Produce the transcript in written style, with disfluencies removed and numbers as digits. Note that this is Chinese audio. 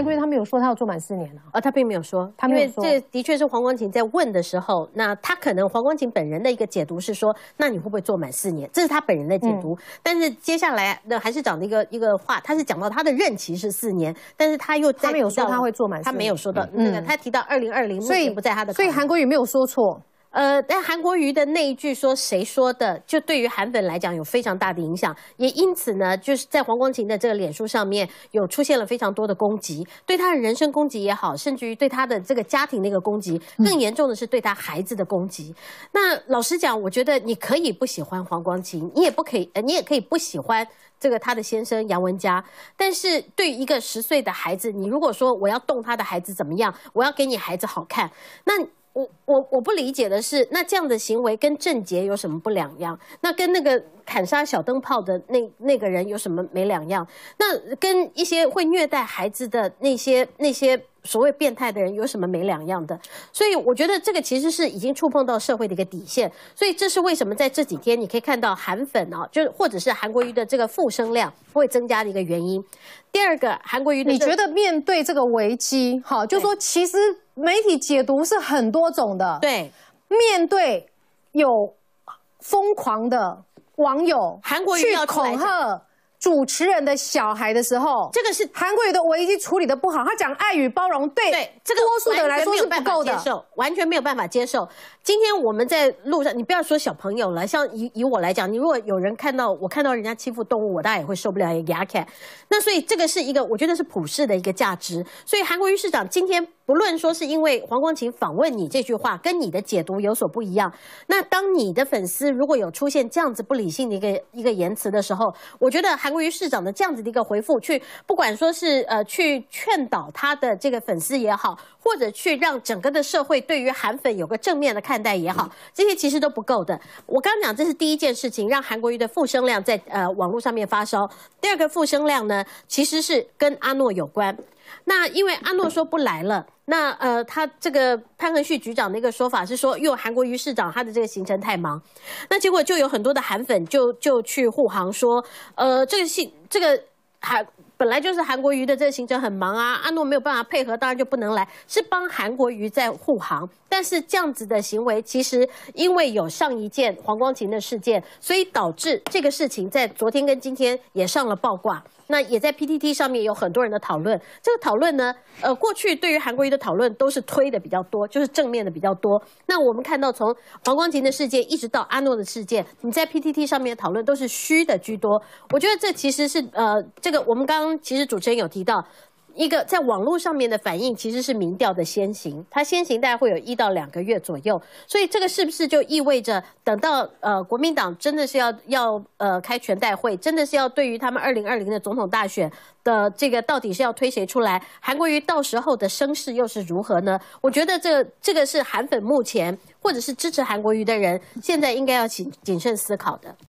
韩国瑜他没有说他要做满4年啊， 他并没有说， 他没有说， 因为这的确是黄光芹在问的时候，那他可能黄光芹本人的一个解读是说，那你会不会做满4年？这是他本人的解读。但是接下来的还是讲的一个话，他是讲到他的任期是4年，但是他又他没有说他会做满4年， 他没有说到那个，他提到2020，目前不在他的， 所以韩国瑜没有说错。 但韩国瑜的那一句说谁说的，就对于韩粉来讲有非常大的影响，也因此呢，就是在黄光芹的这个脸书上面有出现了非常多的攻击，对他的人身攻击也好，甚至于对他的这个家庭的一个攻击，更严重的是对他孩子的攻击。那老实讲，我觉得你可以不喜欢黄光芹，你也可以不喜欢这个他的先生杨文嘉，但是对于一个10岁的孩子，你如果说我要动他的孩子怎么样，我要给你孩子好看，那我不理解的是，那这样的行为跟郑捷有什么不两样？那跟那个砍杀小灯泡的那个人有什么没两样？那跟一些会虐待孩子的那些所谓变态的人有什么没两样的？所以我觉得这个其实是已经触碰到社会的一个底线。所以这是为什么在这几天你可以看到韩粉啊，就是或者是韩国瑜的这个负声量会增加的一个原因。第二个，韩国瑜的， 你觉得面对这个危机，好，就说其实媒体解读是很多种的。 对， 面对有疯狂的网友， 韩国瑜去恐吓主持人的小孩的时候， 这个是韩国瑜的危机处理的不好。他讲爱与包容，对这个多数的人来说是不够的， 完全没有办法接受。今天我们在路上，你不要说小朋友了，像以我来讲，你如果有人看到人家欺负动物，我当然也会受不了，也给他看。那所以这个是一个我觉得是普世的一个价值。所以韩国瑜市长今天不论说是因为黄光芹访问你这句话跟你的解读有所不一样，那当你的粉丝如果有出现这样子不理性的一个言辞的时候，我觉得韩国瑜市长的这样子的一个回复，去不管说是去劝导他的这个粉丝也好，或者去让整个的社会对于韩粉有个正面的看待也好，这些其实都不够的。我刚刚讲这是第一件事情，让韩国瑜的负声量在网络上面发烧。第二个负声量呢，其实是跟阿诺有关。那因为阿诺说不来了，那他这个潘恒旭局长的一个说法是说，因为韩国瑜市长他的这个行程太忙，那结果就有很多的韩粉就去护航说，这个本来就是韩国瑜的这个行程很忙啊，阿诺没有办法配合，当然就不能来，是帮韩国瑜在护航。但是这样子的行为，其实因为有上一件黄光芹的事件，所以导致这个事情在昨天跟今天也上了爆挂。那也在 PTT 上面有很多人的讨论。这个讨论呢，过去对于韩国瑜的讨论都是推的比较多，就是正面的比较多。那我们看到从黄光芹的事件一直到阿诺的事件，你在 PTT 上面的讨论都是虚的居多。我觉得这其实是这个我们刚刚其实主持人有提到。一个在网络上面的反应其实是民调的先行，它先行大概会有1到2个月左右，所以这个是不是就意味着等到国民党真的是要开全代会，真的是要对于他们2020的总统大选的这个到底是要推谁出来，韩国瑜到时候的声势又是如何呢？我觉得这个是韩粉目前或者是支持韩国瑜的人现在应该要谨慎思考的。